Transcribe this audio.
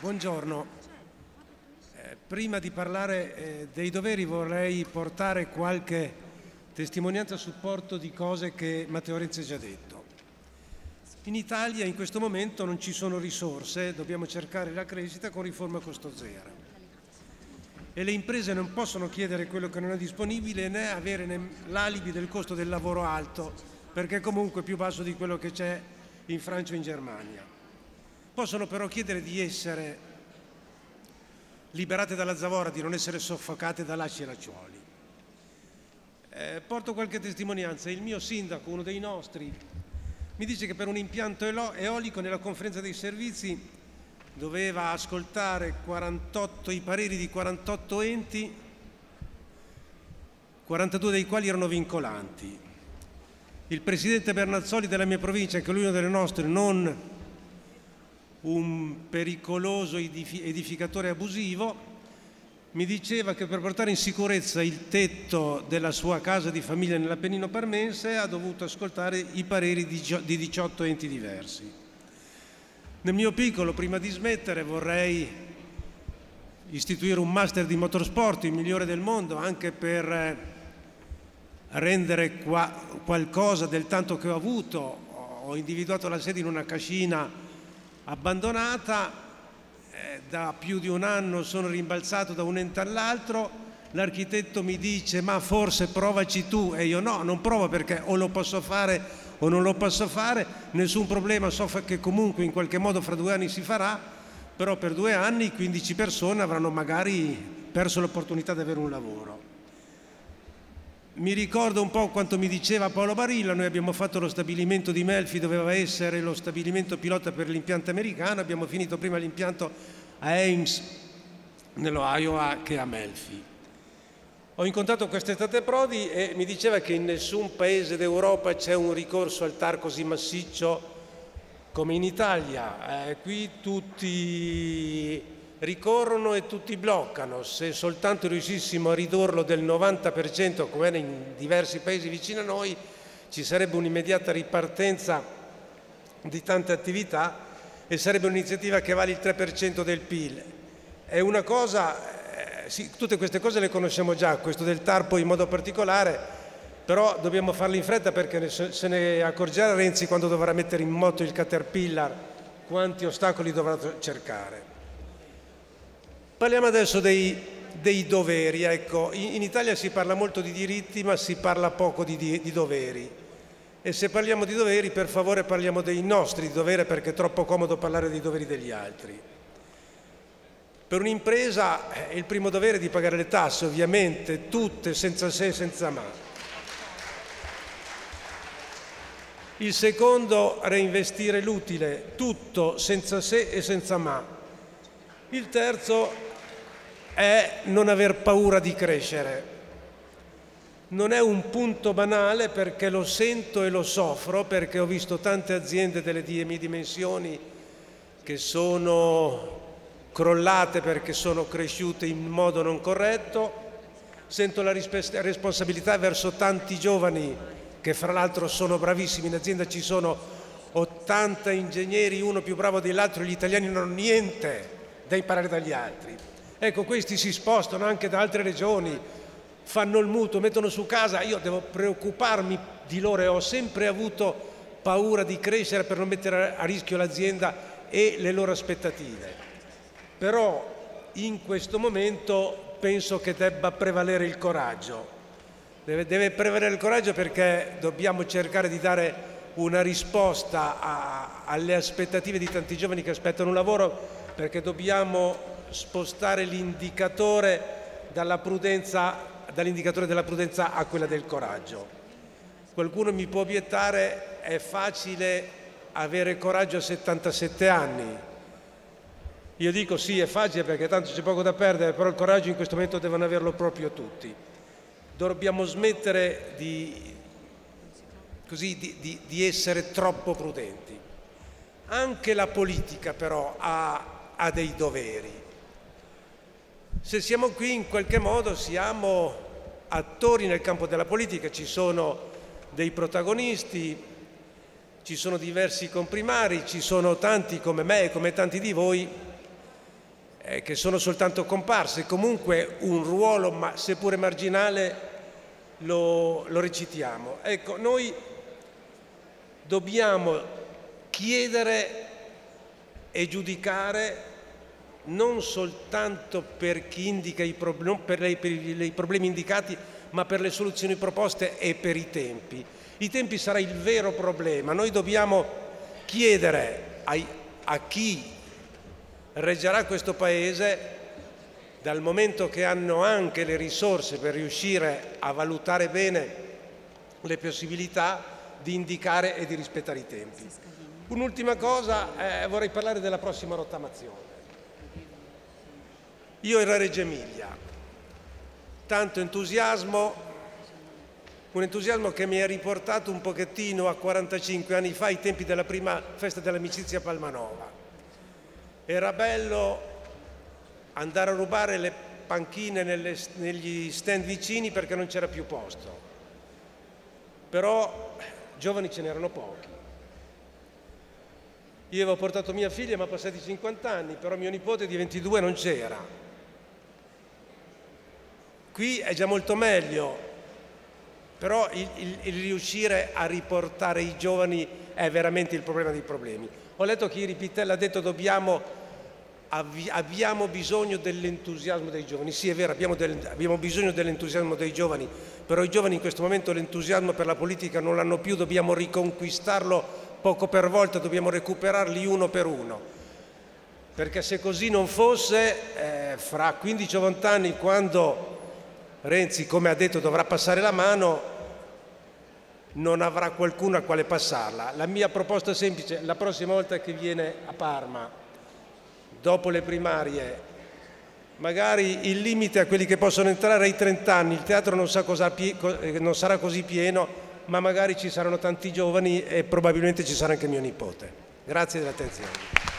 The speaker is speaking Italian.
Buongiorno. Prima di parlare dei doveri vorrei portare qualche testimonianza a supporto di cose che Matteo Renzi ha già detto. In Italia in questo momento non ci sono risorse, dobbiamo cercare la crescita con riforma a costo zero. E le imprese non possono chiedere quello che non è disponibile né avere l'alibi del costo del lavoro alto, perché è comunque più basso di quello che c'è in Francia o in Germania. Possono però chiedere di essere liberate dalla zavorra, di non essere soffocate da lacci e lacciuoli. Porto qualche testimonianza. Il mio sindaco, uno dei nostri, mi dice che per un impianto eolico nella conferenza dei servizi doveva ascoltare i pareri di 48 enti, 42 dei quali erano vincolanti. Il presidente Bernazzoli della mia provincia, anche lui uno delle nostre, non un pericoloso edificatore abusivo, mi diceva che per portare in sicurezza il tetto della sua casa di famiglia nell'Appennino parmense ha dovuto ascoltare i pareri di 18 enti diversi. Nel mio piccolo, prima di smettere, vorrei istituire un master di motorsport, il migliore del mondo, anche per rendere qualcosa del tanto che ho avuto. Ho individuato la sede in una cascina abbandonata, da più di un anno sono rimbalzato da un ente all'altro, l'architetto mi dice ma forse provaci tu, e io no, non provo perché o lo posso fare o non lo posso fare, nessun problema, so che comunque in qualche modo fra 2 anni si farà, però per 2 anni 15 persone avranno magari perso l'opportunità di avere un lavoro. Mi ricordo un po' quanto mi diceva Paolo Barilla. Noi abbiamo fatto lo stabilimento di Melfi, doveva essere lo stabilimento pilota per l'impianto americano, abbiamo finito prima l'impianto a Ames nello Iowa che a Melfi. Ho incontrato quest'estate Prodi e mi diceva che in nessun paese d'Europa c'è un ricorso al TAR così massiccio come in Italia. Qui tutti ricorrono e tutti bloccano. Se soltanto riuscissimo a ridurlo del 90%, come era in diversi paesi vicino a noi, ci sarebbe un'immediata ripartenza di tante attività e sarebbe un'iniziativa che vale il 3% del PIL. È una cosa, sì, tutte queste cose le conosciamo già, questo del TAR poi in modo particolare, però dobbiamo farle in fretta perché se ne accorgerà Renzi quando dovrà mettere in moto il Caterpillar, quanti ostacoli dovrà cercare. Parliamo adesso dei doveri. Ecco, in Italia si parla molto di diritti ma si parla poco di doveri, e se parliamo di doveri per favore parliamo dei nostri doveri, perché è troppo comodo parlare dei doveri degli altri. Per un'impresa il primo dovere è di pagare le tasse, ovviamente, tutte, senza se e senza ma. Il secondo, reinvestire l'utile, tutto, senza se e senza ma. Il terzo è non aver paura di crescere. Non è un punto banale perché lo sento e lo soffro, perché ho visto tante aziende delle mie dimensioni che sono crollate perché sono cresciute in modo non corretto. Sento la responsabilità verso tanti giovani che fra l'altro sono bravissimi. In azienda ci sono 80 ingegneri, uno più bravo dell'altro, gli italiani non hanno niente da imparare dagli altri. Ecco, questi si spostano anche da altre regioni, fanno il mutuo, mettono su casa. Io devo preoccuparmi di loro e ho sempre avuto paura di crescere per non mettere a rischio l'azienda e le loro aspettative. Però in questo momento penso che debba prevalere il coraggio. Deve prevalere il coraggio perché dobbiamo cercare di dare una risposta alle aspettative di tanti giovani che aspettano un lavoro, perché dobbiamo spostare l'indicatore dall'indicatore della prudenza a quella del coraggio. Qualcuno mi può obiettare: è facile avere coraggio a 77 anni. Io dico sì, è facile perché tanto c'è poco da perdere, però il coraggio in questo momento devono averlo proprio tutti. Dobbiamo smettere di essere troppo prudenti. Anche la politica però ha dei doveri. Se siamo qui in qualche modo siamo attori nel campo della politica, ci sono dei protagonisti, ci sono diversi comprimari, ci sono tanti come me e come tanti di voi che sono soltanto comparse, comunque un ruolo, ma seppure marginale, lo recitiamo. Ecco, noi dobbiamo chiedere e giudicare non soltanto per chi indica non per i problemi indicati, ma per le soluzioni proposte e per i tempi. I tempi sarà il vero problema. Noi dobbiamo chiedere a chi reggerà questo Paese, dal momento che hanno anche le risorse per riuscire a valutare bene le possibilità, di indicare e di rispettare i tempi. Un'ultima cosa, vorrei parlare della prossima rottamazione. Io ero a Reggio Emilia, tanto entusiasmo, un entusiasmo che mi ha riportato un pochettino a 45 anni fa, ai tempi della prima festa dell'amicizia a Palmanova. Era bello andare a rubare le panchine negli stand vicini perché non c'era più posto, però giovani ce n'erano pochi. Io avevo portato mia figlia, ma passati 50 anni, però mio nipote di 22 non c'era. Qui è già molto meglio, però il riuscire a riportare i giovani è veramente il problema dei problemi. Ho letto che ieri Pittella ha detto abbiamo bisogno dell'entusiasmo dei giovani. Sì, è vero, abbiamo bisogno dell'entusiasmo dei giovani, però i giovani in questo momento l'entusiasmo per la politica non l'hanno più, dobbiamo riconquistarlo poco per volta, dobbiamo recuperarli uno per uno. Perché se così non fosse, fra 15 o 20 anni, quando Renzi, come ha detto, dovrà passare la mano, non avrà qualcuno a quale passarla. La mia proposta è semplice: la prossima volta che viene a Parma, dopo le primarie, magari il limite a quelli che possono entrare ai 30 anni, il teatro non sarà così pieno, ma magari ci saranno tanti giovani e probabilmente ci sarà anche mio nipote. Grazie dell'attenzione.